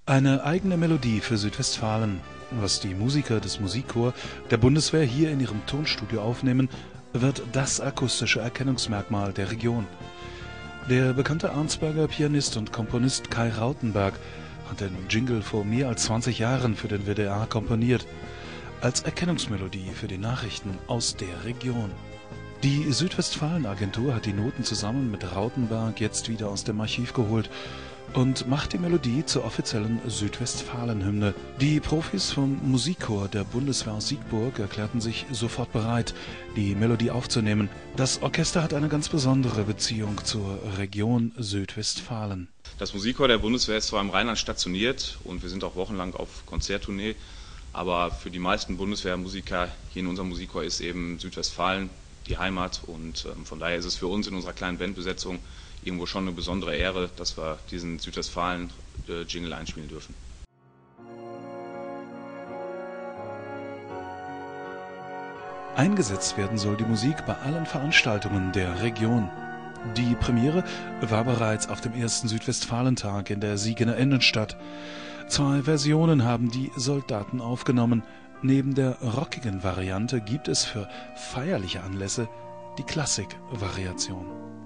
Eine eigene Melodie für Südwestfalen. Was die Musiker des Musikchor der Bundeswehr hier in ihrem Tonstudio aufnehmen, wird das akustische Erkennungsmerkmal der Region. Der bekannte Arnsberger Pianist und Komponist Kai Rautenberg hat den Jingle vor mehr als 20 Jahren für den WDR komponiert, als Erkennungsmelodie für die Nachrichten aus der Region. Die Südwestfalen-Agentur hat die Noten zusammen mit Rautenberg jetzt wieder aus dem Archiv geholt und macht die Melodie zur offiziellen Südwestfalen-Hymne. Die Profis vom Musikchor der Bundeswehr aus Siegburg erklärten sich sofort bereit, die Melodie aufzunehmen. Das Orchester hat eine ganz besondere Beziehung zur Region Südwestfalen. Das Musikchor der Bundeswehr ist zwar im Rheinland stationiert und wir sind auch wochenlang auf Konzerttournee, aber für die meisten Bundeswehrmusiker hier in unserem Musikchor ist eben Südwestfalen die Heimat und von daher ist es für uns in unserer kleinen Bandbesetzung irgendwo schon eine besondere Ehre, dass wir diesen Südwestfalen-Jingle einspielen dürfen. Eingesetzt werden soll die Musik bei allen Veranstaltungen der Region. Die Premiere war bereits auf dem ersten Südwestfalentag in der Siegener Innenstadt. 2 Versionen haben die Soldaten aufgenommen. Neben der rockigen Variante gibt es für feierliche Anlässe die Klassik-Variation.